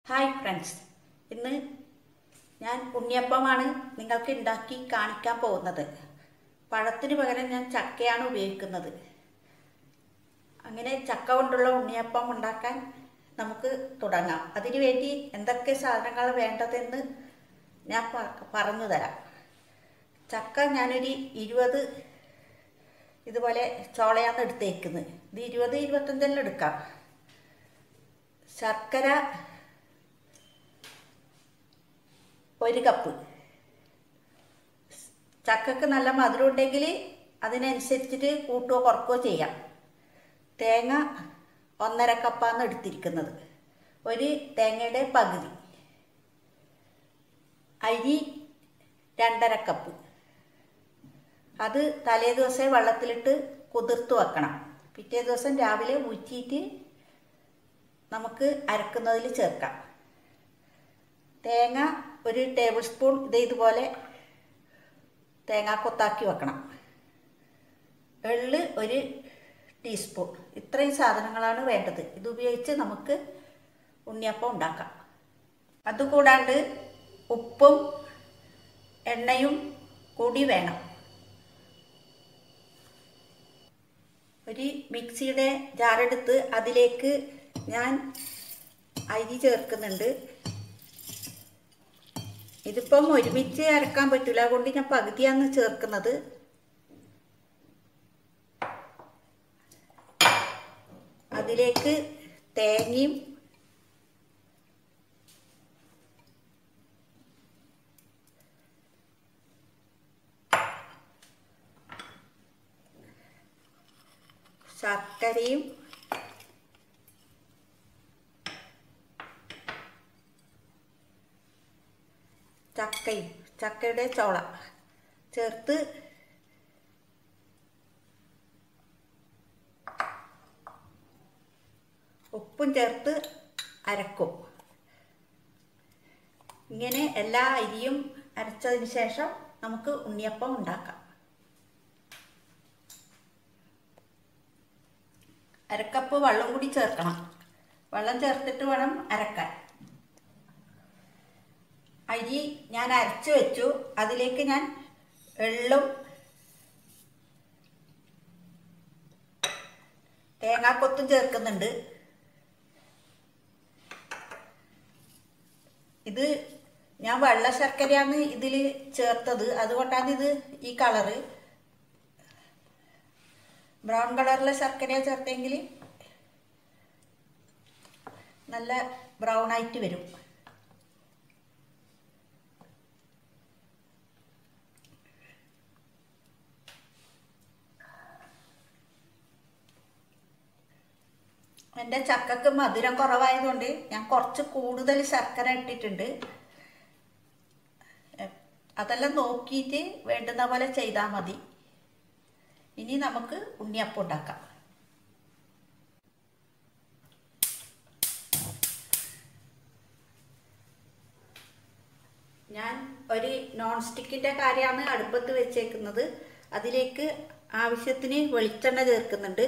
Hi friends, ഇന്ന് ഞാൻ ഉണ്ണിയപ്പമാണ് നിങ്ങൾക്ക് ഉണ്ടാക്കി കാണിക്കാൻ പോകുന്നത്. പഴത്തിന് പകരം ഞാൻ ചക്കയാണ് ഉപയോഗിക്കുന്നത്. അങ്ങനെ ചക്ക കൊണ്ടുള്ള ഉണ്ണിയപ്പം ഉണ്ടാക്കാൻ നമുക്ക് തുടങ്ങാം. അതിനു വേണ്ടി എന്തൊക്കെ സാധനങ്ങൾ വേണ്ടതെന്ന് ഞാൻ പറഞ്ഞു തരാം. ചക്ക ഞാനൊരു 20 ഇതുപോലെ ചോളയാണ് എടുത്തേക്കുന്നത്. ഇത് 20-25 എടുക്കാം. ശർക്കര 1 കപ്പ്. ചക്കക്ക് നല്ല മധുരം ഉണ്ടെങ്കിൽ അതിനനുസരിച്ചിട്ട് കൂട്ടുകയോ കുറക്കുകയോ ചെയ്യാം. തേങ്ങ 1.5 കപ്പാണ് എടുത്തിരിക്കുന്നത്. ഒരു തേങ്ങയുടെ പകുതി. അരി 2.5 കപ്പ്. അത് തലേ ദിവസം വെള്ളത്തിലിട്ട് കുതിർത്ത് വെക്കണം. പിറ്റേ ദിവസം രാവിലെ ഊറ്റിയിട്ട് നമുക്ക് അരക്കുന്നതിൽ ചേർക്കാം. തേങ്ങ 1 ടേബിൾ സ്പൂൺ ഇതുപോലെ തേങ്ങ കൊത്താക്കി വെക്കണം. എള്ള് 1 ടീസ്പൂൺ. ഇത്രയും സാധനങ്ങളാണ് വേണ്ടത്. ഇതുപയോഗിച്ച് നമുക്ക് ഉണ്ണിയപ്പം ഉണ്ടാക്കാം. അതുകൂടാണ്ട് ഉപ്പും എണ്ണയും കൂടി വേണം. ഒരു മിക്സിയുടെ ജാറെടുത്ത് അതിലേക്ക് ഞാൻ അരി ചേർക്കുന്നുണ്ട്. ഇതിപ്പം ഒരുമിച്ച് അരക്കാൻ പറ്റില്ല, അതുകൊണ്ട് ഞാൻ പകുതിയാണ് ചേർക്കുന്നത്. അതിലേക്ക് തേങ്ങയും ശർക്കരയും ചക്കയുടെ ചോള ചേർത്ത് ഉപ്പും ചേർത്ത് അരക്കും. ഇങ്ങനെ എല്ലാ അരിയും അരച്ചതിന് ശേഷം നമുക്ക് ഉണ്ണിയപ്പം ഉണ്ടാക്കാം. 1 കപ്പ് വെള്ളം കൂടി ചേർക്കണം. വെള്ളം ചേർത്തിട്ട് വേണം അരക്കാൻ. അരി ഞാൻ അരച്ച് വെച്ചു. അതിലേക്ക് ഞാൻ എള്ളും തേങ്ങാക്കൊത്തും ചേർക്കുന്നുണ്ട്. ഇത് ഞാൻ വെള്ള ശർക്കരയാണ് ഇതിൽ ചേർത്തത്, അതുകൊണ്ടാണ് ഇത് ഈ കളറ്. ബ്രൗൺ കളറിലെ ശർക്കര ചേർത്തെങ്കിൽ നല്ല ബ്രൗൺ ആയിട്ട് വരും. എൻ്റെ ചക്കക്ക് മധുരം കുറവായതുകൊണ്ട് ഞാൻ കുറച്ച് കൂടുതൽ ശർക്കര ഇട്ടിട്ടുണ്ട്. അതെല്ലാം നോക്കിയിട്ട് വേണ്ടുന്ന പോലെ ചെയ്താൽ മതി. ഇനി നമുക്ക് ഉണ്ണിയപ്പം ഉണ്ടാക്കാം. ഞാൻ ഒരു നോൺ സ്റ്റിക്കിൻ്റെ കാര്യമാണ് അടുപ്പത്ത് വെച്ചേക്കുന്നത്. അതിലേക്ക് ആവശ്യത്തിന് വെളിച്ചെണ്ണ ചേർക്കുന്നുണ്ട്.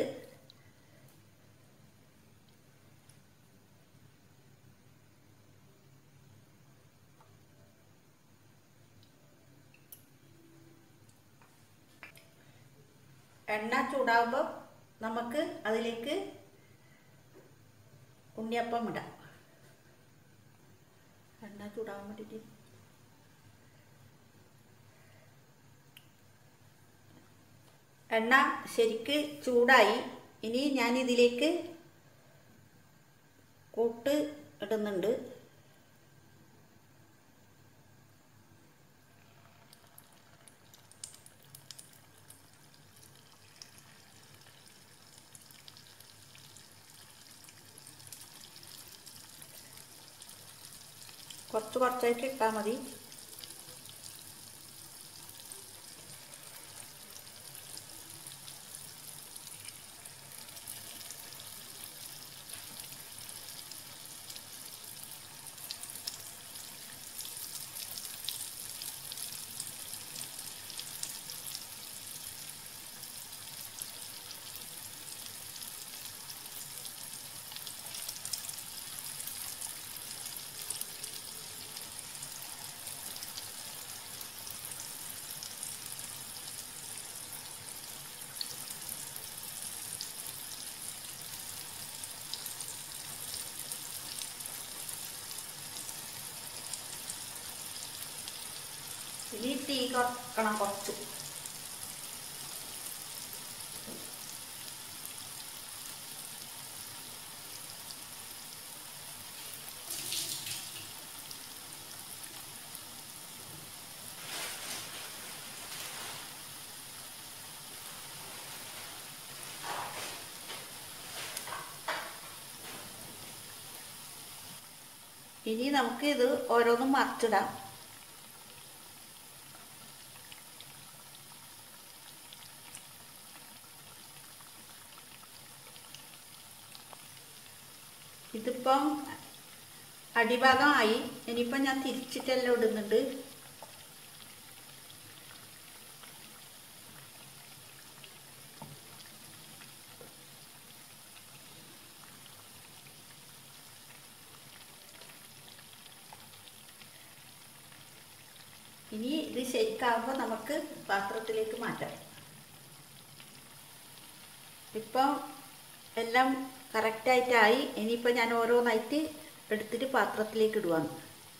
എണ്ണ ചൂടാകുമ്പോൾ നമുക്ക് അതിലേക്ക് ഉണ്ണിയപ്പം ഇടാം. എണ്ണ ചൂടാകാൻ വേണ്ടിയിട്ട് എണ്ണ ശരിക്ക് ചൂടായി. ഇനി ഞാനിതിലേക്ക് കൂട്ട് ഇടുന്നുണ്ട്. കുറച്ചായിട്ട് ഇട്ടാൽ മതി. തീ കുറക്കണം കുറച്ച്. ഇനി നമുക്ക് ഇത് ഓരോന്നും മറിച്ചിടാം. ഇതിപ്പം അടിഭാഗമായി. ഇനിയിപ്പം ഞാൻ തിരിച്ചിട്ടെല്ലാം ഇടുന്നുണ്ട്. ഇനി ഇത് ശരിക്കാവുമ്പോൾ നമുക്ക് പാത്രത്തിലേക്ക് മാറ്റാം. ഇപ്പം എല്ലാം കറക്റ്റായിട്ടായി. ഇനിയിപ്പോൾ ഞാൻ ഓരോന്നായിട്ട് എടുത്തിട്ട് പാത്രത്തിലേക്ക് ഇടുവാണ്.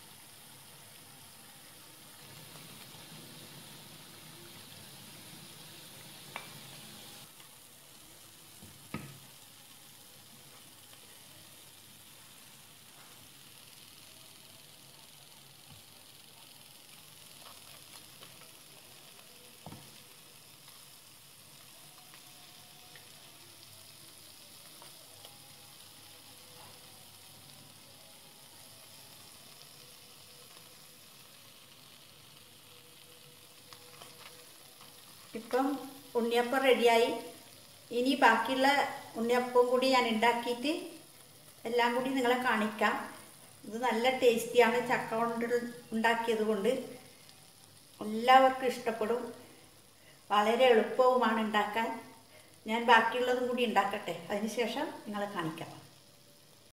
ഇപ്പം ഉണ്ണിയപ്പം റെഡിയായി. ഇനി ബാക്കിയുള്ള ഉണ്ണിയപ്പം കൂടി ഞാൻ ഉണ്ടാക്കിയിട്ട് എല്ലാം കൂടി നിങ്ങളെ കാണിക്കാം. ഇത് നല്ല ടേസ്റ്റിയാണ്. ചക്ക കൊണ്ട് ഉണ്ടാക്കിയത് കൊണ്ട് എല്ലാവർക്കും ഇഷ്ടപ്പെടും. വളരെ എളുപ്പവുമാണ് ഉണ്ടാക്കാൻ. ഞാൻ ബാക്കിയുള്ളതും കൂടി ഉണ്ടാക്കട്ടെ, അതിനുശേഷം നിങ്ങളെ കാണിക്കാം.